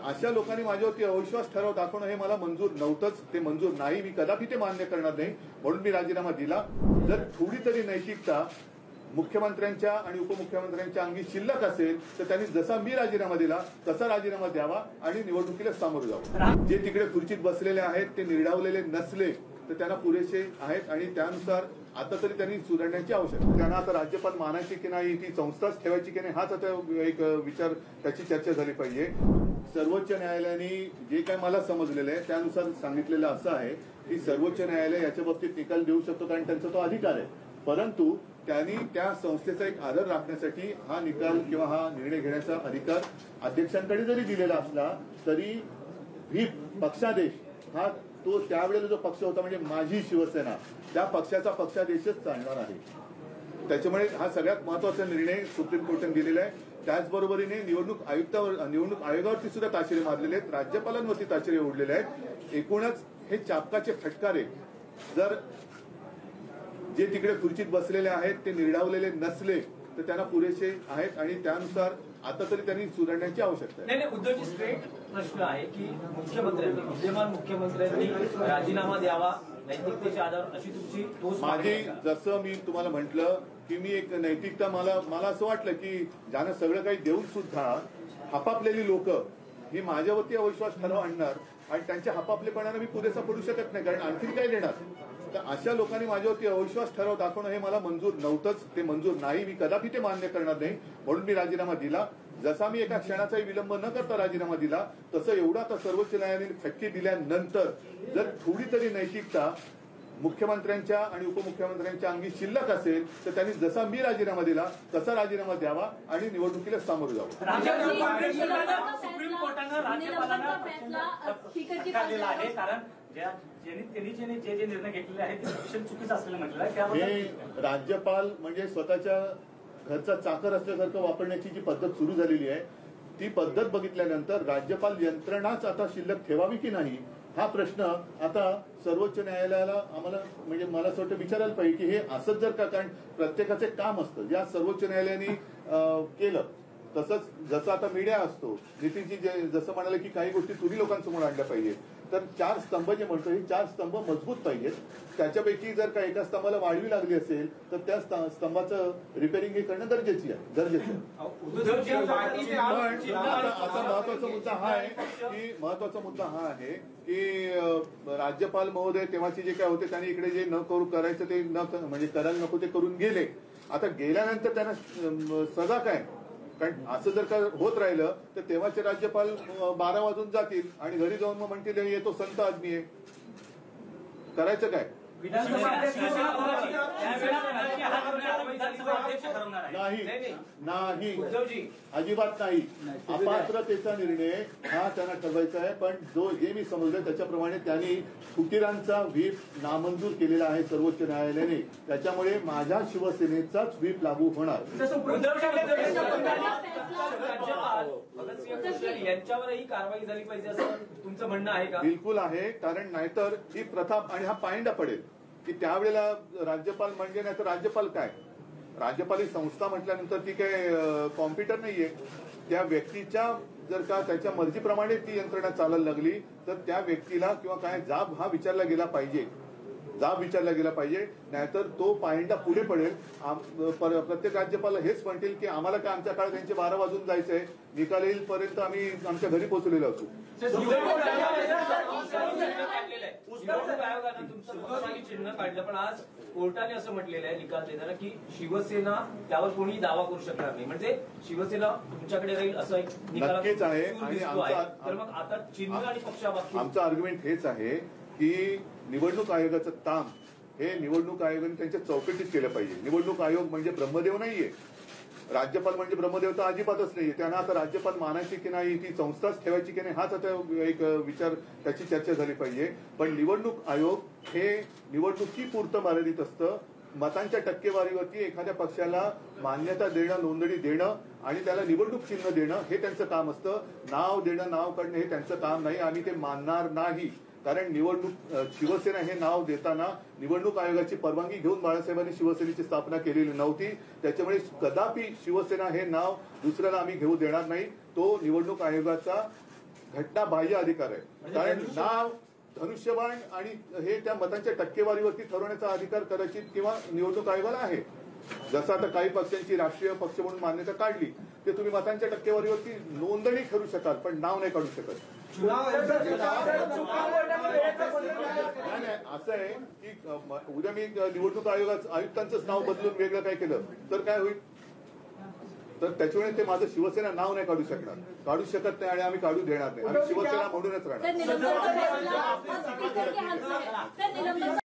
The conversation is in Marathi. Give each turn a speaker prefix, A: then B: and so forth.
A: अशा लोकांनी माझ्यावरती अविश्वास ठराव दाखवणं हे मला मंजूर नव्हतंच, ते मंजूर नाही, मी कदापि ते मान्य करणार नाही, म्हणून मी राजीनामा दिला. जर थोडी तरी नैतिकता मुख्यमंत्र्यांच्या आणि उपमुख्यमंत्र्यांच्या अंगी शिल्लक असेल तर त्यांनी जसा मी राजीनामा दिला तसा राजीनामा द्यावा आणि निवडणुकीला सामोरं जावं. जे तिकडे खुर्चीत बसलेले आहेत ते निर्डावलेले नसले तर त्यांना पुरेसे आहेत आणि त्यानुसार आता तरी त्यांनी सुधारण्याची आवश्यकता. त्यांना आता राज्यपाल मानायची की नाही, ती संस्थाच ठेवायची की नाही, हाच आता एक विचार, त्याची चर्चा झाली पाहिजे. सर्वोच्च न्यायालयाने जे काय मला समजलेलं आहे त्यानुसार सांगितलेलं असं आहे की सर्वोच्च न्यायालय याच्या बाबतीत निकाल देऊ शकतो कारण त्यांचा तो अधिकार आहे, परंतु त्यांनी त्या संस्थेचा एक आदर राखण्यासाठी हा निकाल किंवा हा निर्णय घेण्याचा अधिकार अध्यक्षांकडे जरी दिलेला असला तरी व्हीप पक्षादेश हा तो त्यावेळेला जो पक्ष होता म्हणजे माझी शिवसेना त्या पक्षाचा पक्षादेशच चालणार आहे. त्याच्यामुळे हा सगळ्यात महत्वाचा निर्णय सुप्रीम कोर्टाने दिलेला आहे. त्याचबरोबरीने निवडणूक आयोगावरती सुद्धा ताशेरे मारलेले आहेत, राज्यपालांवरती ताशेरे ओढलेले आहेत. एकूणच हे चापकाचे फटकारे जर जे तिकडे खुर्चीत बसलेले आहेत ते निर्डावलेले नसले तर त्यांना पुरेसे आहेत आणि त्यानुसार आता तरी त्यांनी सुधारण्याची आवश्यकता आहे.
B: नाही, उद्धवजी स्ट्रेट प्रश्न आहे की मुख्यमंत्र्यांनी, विद्यमान मुख्यमंत्र्यांनी राजीनामा द्यावा नैतिकतेच्या आधार अशी तुमची ठोस
A: माझी, जसं मी तुम्हाला म्हटलं की मी एक नैतिकता मला असं वाटलं की ज्यांना सगळं काही देऊन सुद्धा हपापलेली लोक ही माझ्यावरती अविश्वास ठराव आणणार आणि त्यांच्या हपापलेपणाने मी पुरेसा पडू शकत नाही कारण आणखीन काय देणार. तर अशा लोकांनी माझ्यावरती अविश्वास ठराव दाखवणं हे मला मंजूर नव्हतंच, ते मंजूर नाही, मी कदापि ते मान्य करणार नाही, म्हणून मी राजीनामा दिला. जसा मी एका क्षणाचाही विलंब न करता राजीनामा दिला तसं एवढा आता सर्वोच्च न्यायालयाने फटके दिल्यानंतर जर थोडी तरी नैतिकता मुख्यमंत्र्यांच्या आणि उपमुख्यमंत्र्यांच्या अंगी शिल्लक असेल तर त्यांनी जसा मी राजीनामा दिला तसा राजीनामा द्यावा आणि निवडणुकीला सामोरं जावं.
B: सुप्रीम कोर्टानं राज्यपालांना आहे कारण त्यांनी जे निर्णय घेतलेले आहेत ते चुकीचं असलेलं म्हटलं
A: हे राज्यपाल म्हणजे स्वतःच्या घरचा चाकर असल्यासारखं वापरण्याची जी पद्धत सुरू झालेली आहे ती पद्धत बघितल्यानंतर राज्यपाल यंत्रणाच आता शिल्लक ठेवावी की नाही हा प्रश्न आता सर्वोच्च न्यायालयाला आम्हाला म्हणजे मला असं वाटतं विचारायला पाहिजे की हे असंच जर का, कारण प्रत्येकाचे काम असतं ज्या सर्वोच्च न्यायालयाने केलं तसंच जसं आता मीडिया असतो, नितीनजी जसं म्हणाले की काही गोष्टी तुम्ही लोकांसमोर आणल्या पाहिजेत, तर 4 स्तंभ जे म्हणतो हे 4 स्तंभ मजबूत पाहिजेत. त्याच्यापैकी जर का एका स्तंभाला वाढवी लागली असेल तर त्या स्तंभाचं रिपेअरिंग हे करणं गरजेचं आहे. पण आता महत्वाचा मुद्दा हा आहे की राज्यपाल महोदय तेव्हाचे जे काय होते त्यांनी इकडे जे न करू करायचं ते म्हणजे करायला नको ते करून गेले. आता गेल्यानंतर त्यांना सजा काय, कारण असं जर का होत राहिलं तर तेव्हाचे राज्यपाल 12 वाजून जातील आणि घरी जाऊन मग म्हणतील येतो संत आदमी आहे, करायचं काय. नाही, अजिबात नाही. अपात्रतेचा निर्णय हा त्यांना ठरवायचा आहे, पण जे मी समजलं त्याच्याप्रमाणे त्यांनी फुटीरांचा व्हीप नामंजूर केलेला आहे सर्वोच्च न्यायालयाने, त्याच्यामुळे माझ्या शिवसेनेचाच व्हीप लागू होणार.
B: यांच्यावरही कारवाई झाली पाहिजे असं तुमचं म्हणणं आहे का?
A: बिलकुल आहे, कारण नाहीतर ही प्रथा आणि हा पायंडा पडेल की त्यावेळेला राज्यपाल म्हणजे नाही तर राज्यपाल काय, राज्यपाल ही संस्था म्हटल्यानंतर ती काय कॉम्प्युटर नाहीये. त्या व्यक्तीच्या जर का त्याच्या मर्जीप्रमाणे ती यंत्रणा चालायला लागली तर त्या व्यक्तीला किंवा काय जाब हा विचारला गेला पाहिजे, नाहीतर तो पायंडा पुढे पडेल. प्रत्येक राज्यपाल हेच म्हणतील की आम्हाला काय आमच्या काळात त्यांचे 12 वाजून जायचंय, निकाल येईलपर्यंत आम्ही आमच्या घरी पोहोचलेलो असू.
B: आयोगानं तुमचं चिन्ह काढलं पण आज कोर्टाने असं म्हटलेलं आहे निकाल देताना की शिवसेना त्यावर कोणी दावा करू शकणार नाही, म्हणजे शिवसेना तुमच्याकडे राहील असं एक
A: नक्कीच आहे. आणि
B: तर मग आता चिन्ह आणि पक्षाबाबतीत
A: आमचं आर्ग्युमेंट हेच आहे की निवडणूक आयोगाचं काम हे निवडणूक आयोगाने त्यांच्या चौकटीत केलं पाहिजे. निवडणूक आयोग म्हणजे ब्रह्मदेव नाहीये, राज्यपाल म्हणजे ब्रह्मदेव तर अजिबातच नाहीये. त्यांना आता राज्यपाल मानायची की नाही, ती संस्थाच ठेवायची की नाही, हाच आता एक विचार, त्याची चर्चा झाली पाहिजे. पण निवडणूक आयोग हे निवडणुकीपुरतं मर्यादित असतं. मतांच्या टक्केवारीवरती एखाद्या पक्षाला मान्यता देणं, नोंदणी देणं आणि त्याला निवडणूक चिन्ह देणं हे त्यांचं काम असतं. नाव देणं, नाव काढणं हे त्यांचं काम नाही. आम्ही ते मानणार नाही, कारण शिवसेना हे नाव देताना निवडणूक आयोगाची परवानगी घेऊन बाळासाहेबांनी शिवसेनेची स्थापना केलेली नव्हती. त्याच्यामुळे कदापि शिवसेना हे नाव दुसऱ्याला आम्ही घेऊ देणार नाही. तो निवडणूक आयोगाचा घटनाबाह्य अधिकार आहे. कारण नाव, धनुष्यबाण आणि हे त्या मतांच्या टक्केवारीवरती ठरवण्याचा अधिकार कदाचित किंवा निवडणूक आयोगाला आहे. जसं आता काही पक्षांची राष्ट्रीय पक्ष म्हणून मान्यता काढली ते तुम्ही मतांच्या टक्केवारीवरती नोंदणी करू शकाल पण नाव नाही काढू शकत. नाही असं आहे की उद्या मी निवडणूक आयुक्तांचंच नाव बदलून वेगळं काय केलं तर काय होईल. तर त्याच्यामुळे ते माझं शिवसेना नाव नाही काढू शकत नाही आणि आम्ही काढू देणार नाही. आम्ही शिवसेना म्हणूनच राहणार.